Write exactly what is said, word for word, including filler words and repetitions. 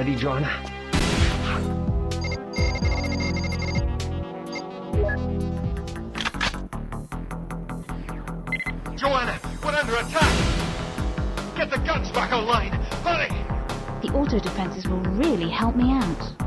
ready, Joanna. Joanna, we're under attack! Get the guns back online! Hurry! The auto defenses will really help me out.